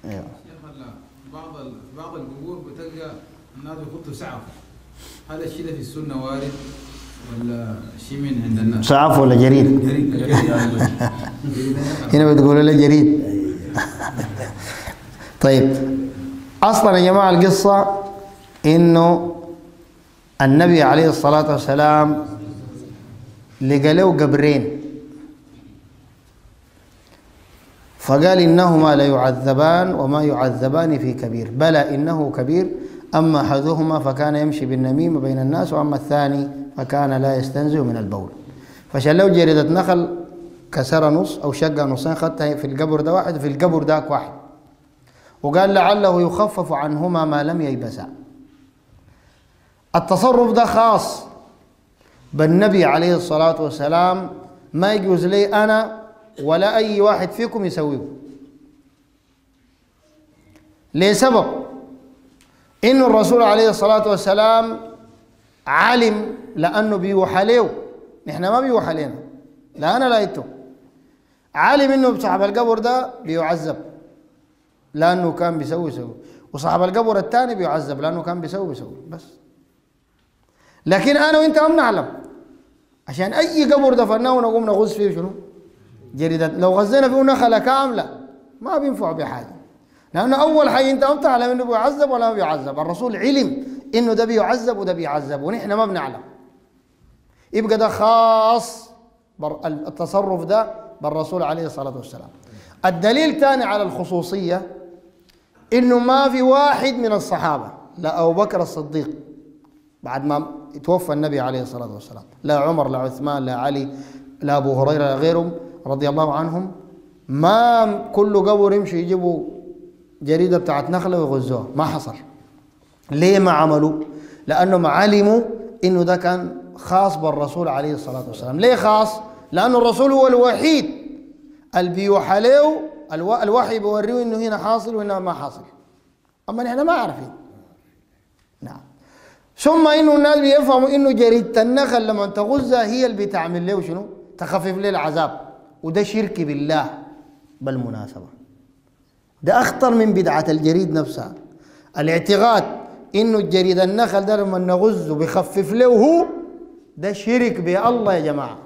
ايوه. بعض القبور بتلقى الناس بيحطوا سعف، هذا الشيء ده في السنه وارد ولا شيء من عند الناس؟ سعف ولا جريد؟ جريد. هنا بتقولوا له جريد. طيب اصلا يا جماعه القصه انه النبي عليه الصلاه والسلام لقى له قبرين، فقال إنهما ليعذبان وما يعذبان في كبير، بلى إنه كبير، أما أحدهما فكان يمشي بالنميمة بين الناس، وأما الثاني فكان لا يستنزه من البول. فشلوا جريدة نخل كسر نص أو شق نصين، خدتها في القبر ده واحد وفي القبر داك واحد، وقال لعله يخفف عنهما ما لم ييبسا. التصرف ده خاص بالنبي عليه الصلاة والسلام، ما يجوز لي أنا ولا أي واحد فيكم يسويه، لسبب إنه الرسول عليه الصلاة والسلام علم، لأنه بيوحى له، نحن ما بيوحى لنا، لا أنا لا أنتم، علم إنه صاحب القبر ده بيعذب لأنه كان بيسوي، وصاحب القبر الثاني بيعذب لأنه كان بيسوي بس. لكن أنا وأنت ما بنعلم، عشان أي قبر دفناه ونقوم نغز فيه شنو؟ جريدة. لو غزينا فيه نخلة كاملة ما بينفع بحاجة، لأنه أول حاجة أنت ما بتعلم إنه بيعذب ولا ما بيعذب، الرسول علم إنه ده بيعذب وده بيعذب ونحن ما بنعلم، يبقى ده خاص التصرف ده بالرسول عليه الصلاة والسلام. الدليل ثاني على الخصوصية إنه ما في واحد من الصحابة، لا أبو بكر الصديق بعد ما توفى النبي عليه الصلاة والسلام، لا عمر لا عثمان لا علي لا أبو هريرة لا غيرهم رضي الله عنهم، ما كل قبر يمشي يجيبوا جريدة بتاعت نخلة ويغزوها، ما حصل. ليه ما عملوا؟ لأنهم علموا إنه ده كان خاص بالرسول عليه الصلاة والسلام. ليه خاص؟ لأنه الرسول هو الوحيد اللي بيوحى له، الوحي بيوريه إنه هنا حاصل وهنا ما حاصل، أما نحن ما عارفين. نعم. ثم إنه الناس بيفهموا إنه جريدة النخل لما تغزها هي اللي بتعمل له شنو؟ تخفف له العذاب، وده شرك بالله بالمناسبة. ده أخطر من بدعة الجريد نفسها، الاعتقاد إنه الجريد النخل ده لما نغزه بيخفف له هو، ده شرك بالله يا جماعة،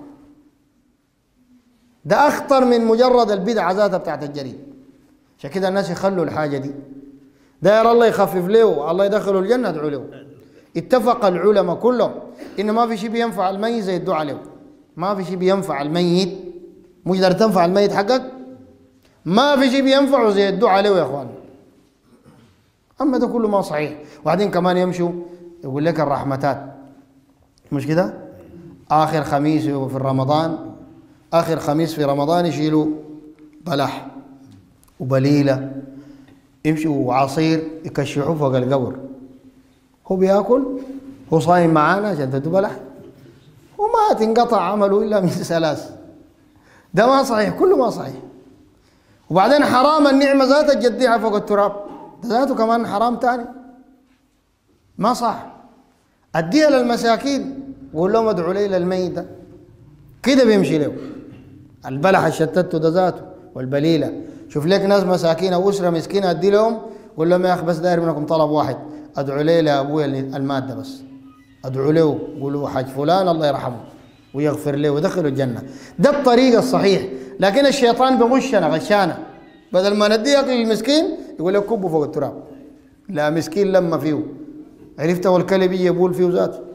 ده أخطر من مجرد البدعة ذاتها بتاعت الجريد. عشان كده الناس يخلوا الحاجة دي، داير الله يخفف له الله يدخله الجنة ادعوا له. اتفق العلماء كلهم إنه ما في شيء بينفع الميت زي الدعاء له، ما في شيء بينفع الميت، مش قدرت تنفع الميت حقك، ما في شيء بينفعه زي الدعاء له يا اخوان. اما ده كله ما صحيح. وبعدين كمان يمشوا يقول لك الرحمتات، مش كده؟ اخر خميس في رمضان، اخر خميس في رمضان يشيلوا بلح وبليله، يمشوا وعصير يكشحوا فوق القبر، هو بياكل، هو صايم معانا عشان تدوا بلح، وما تنقطع عمله الا من ثلاث. ده ما صحيح، كله ما صحيح. وبعدين حرام النعمة ذاتها تجديها فوق التراب، ده ذاته كمان حرام تاني ما صح. اديها للمساكين وقول لهم ادعوا لي للميت ده، كده بيمشي له. البلح الشتته ده ذاته والبليله، شوف لك ناس مساكين او اسره مسكينه ادي لهم، قول لهم يا اخي بس داير منكم طلب واحد، ادعوا لي لابويا الماده بس، ادعوا له قولوا حاج فلان الله يرحمه ويغفر له ويدخله الجنه. ده الطريق الصحيح. لكن الشيطان بغشنا غشانا، بدل ما نديه اكل للمسكين يقول لك كبه فوق التراب، لا مسكين لما فيه عرفت، والكلب يجي يبول فيه ذاته.